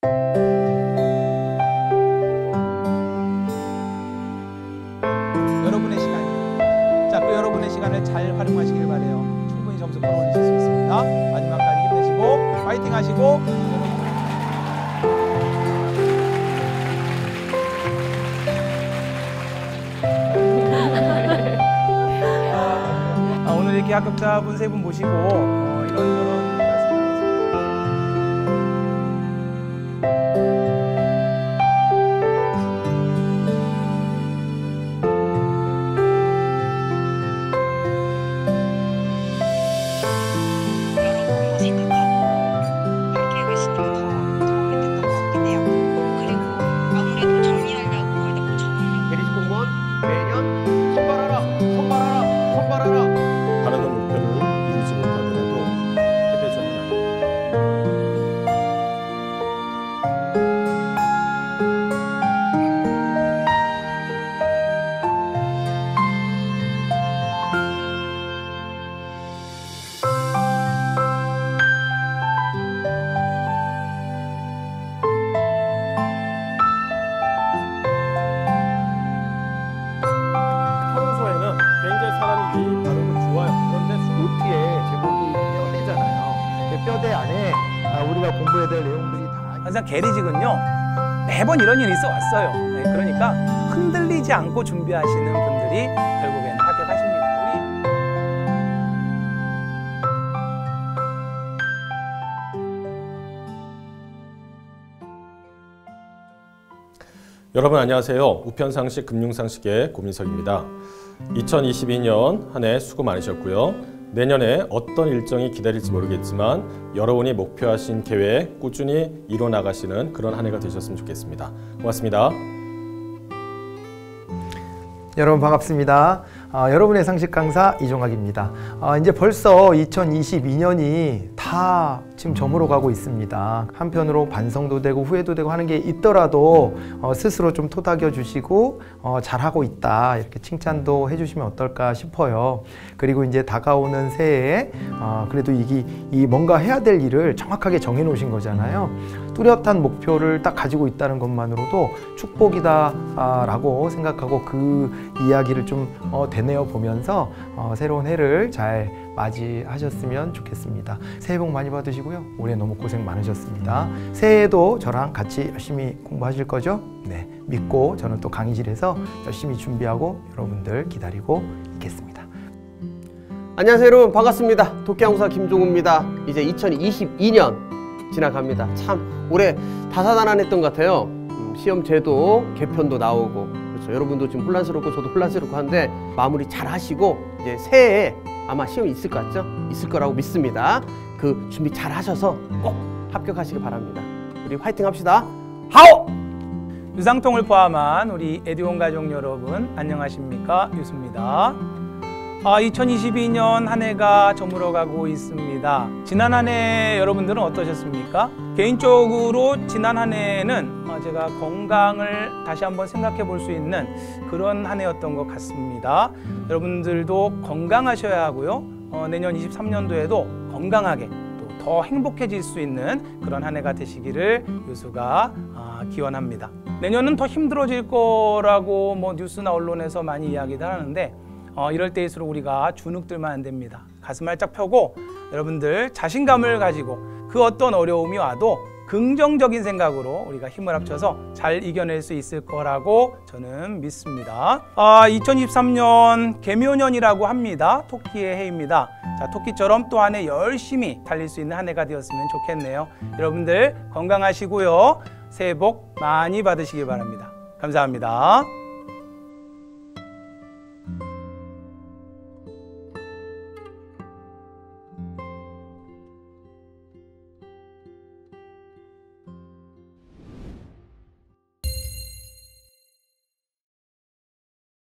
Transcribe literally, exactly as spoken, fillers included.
여러분의 시간입니다. 자, 그 여러분의 시간을 잘 활용하시길 바래요. 충분히 점수 끌어올리실 수 있습니다. 마지막까지 힘내시고 파이팅 하시고 아, 오늘 이렇게 합격자분 세 분 모시고 어, 이런저런 말씀 뼈대 안에 우리가 공부해야 될 내용들이 다 항상 계리직은요 매번 이런 일이 있어 왔어요. 네, 그러니까 흔들리지 않고 준비하시는 분들이 결국에는 합격하십니다. 우리 여러분 안녕하세요. 우편상식 금융상식의 고민석입니다. 이천이십이 년 한 해 수고 많으셨고요. 내년에 어떤 일정이 기다릴지 모르겠지만 여러분이 목표하신 계획 꾸준히 이뤄나가시는 그런 한 해가 되셨으면 좋겠습니다. 고맙습니다. 여러분 반갑습니다. 어, 여러분의 상식 강사 이종학입니다. 어, 이제 벌써 이천이십이 년이 다 지금 저물어 가고 있습니다. 한편으로 반성도 되고 후회도 되고 하는 게 있더라도 어, 스스로 좀 토닥여 주시고 어, 잘하고 있다 이렇게 칭찬도 해주시면 어떨까 싶어요. 그리고 이제 다가오는 새해에 어, 그래도 이게 이 뭔가 해야 될 일을 정확하게 정해 놓으신 거잖아요. 뚜렷한 목표를 딱 가지고 있다는 것만으로도 축복이다 아, 라고 생각하고 그 이야기를 좀 어, 되뇌어 보면서 어, 새로운 해를 잘 맞이하셨으면 좋겠습니다. 새해 복 많이 받으시고요. 올해 너무 고생 많으셨습니다. 새해에도 저랑 같이 열심히 공부하실 거죠? 네, 믿고 저는 또 강의실에서 열심히 준비하고 여러분들 기다리고 있겠습니다. 안녕하세요 여러분 반갑습니다. 독해양사 김종우입니다. 이제 이천이십이 년 지나갑니다. 참 올해 다사다난했던 것 같아요. 음, 시험 제도 개편도 나오고 그렇죠. 여러분도 지금 혼란스럽고 저도 혼란스럽고 한데 마무리 잘 하시고 이제 새해에 아마 시험이 있을 것 같죠? 있을 거라고 믿습니다. 그 준비 잘 하셔서 꼭 합격하시기 바랍니다. 우리 화이팅 합시다. 하오! 유상통을 포함한 우리 에듀온 가족 여러분 안녕하십니까? 유수입니다. 아, 이천이십이 년 한 해가 저물어가고 있습니다. 지난 한 해 여러분들은 어떠셨습니까? 개인적으로 지난 한 해는 제가 건강을 다시 한번 생각해 볼 수 있는 그런 한 해였던 것 같습니다. 여러분들도 건강하셔야 하고요. 어, 내년 이십삼 년도에도 건강하게 또 더 행복해질 수 있는 그런 한 해가 되시기를 유수가 어, 기원합니다. 내년은 더 힘들어질 거라고 뭐 뉴스나 언론에서 많이 이야기를 하는데 어, 이럴 때일수록 우리가 주눅들면 안 됩니다. 가슴 활짝 펴고 여러분들 자신감을 가지고 그 어떤 어려움이 와도 긍정적인 생각으로 우리가 힘을 합쳐서 잘 이겨낼 수 있을 거라고 저는 믿습니다. 아, 이천이십삼 년 개묘년이라고 합니다. 토끼의 해입니다. 자, 토끼처럼 또 한 해 열심히 달릴 수 있는 한 해가 되었으면 좋겠네요. 여러분들 건강하시고요. 새해 복 많이 받으시기 바랍니다. 감사합니다.